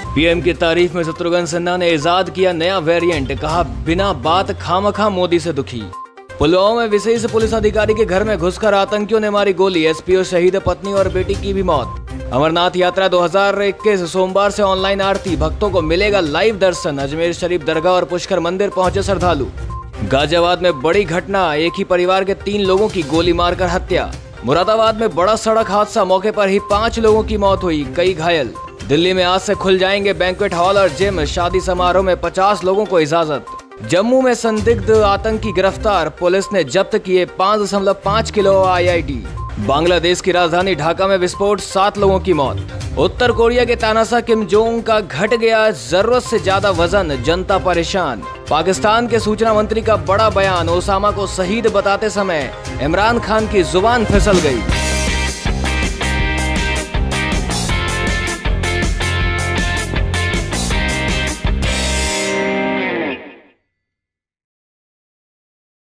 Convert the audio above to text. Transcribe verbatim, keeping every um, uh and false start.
PM की तारीफ में शत्रुघ्न सिन्हा ने इजाद किया नया वेरिएंट, कहा बिना बात खामखा मोदी से दुखी। पुलवामा में विशेष पुलिस अधिकारी के घर में घुसकर आतंकियों ने मारी गोली, एसपीओ शहीद पत्नी और बेटी की भी मौत। अमरनाथ यात्रा दो हज़ार इक्कीस सोमवार से ऑनलाइन आरती, भक्तों को मिलेगा लाइव दर्शन। अजमेर शरीफ दरगाह और पुष्कर मंदिर पहुंचे श्रद्धालु। गाजियाबाद में बड़ी घटना, एक ही परिवार के तीन लोगों की गोली मारकर हत्या। मुरादाबाद में बड़ा सड़क हादसा, मौके पर ही पांच लोगों की मौत हुई, कई घायल। दिल्ली में आज से खुल जाएंगे बैंक्वेट हॉल और जिम, शादी समारोह में पचास लोगों को इजाजत। जम्मू में संदिग्ध आतंकी गिरफ्तार, पुलिस ने जब्त किए पाँच दशमलव पाँच kilo I I D. Bangladesh की राजधानी ढाका में विस्फोट, सात लोगों की मौत। उत्तर कोरिया के तानाशाह किम जोंग का घट गया जरूरत से ज्यादा वजन, जनता परेशान। पाकिस्तान के सूचना मंत्री का बड़ा बयान, ओसामा को शहीद बताते समय इमरान खान की जुबान फिसल गई।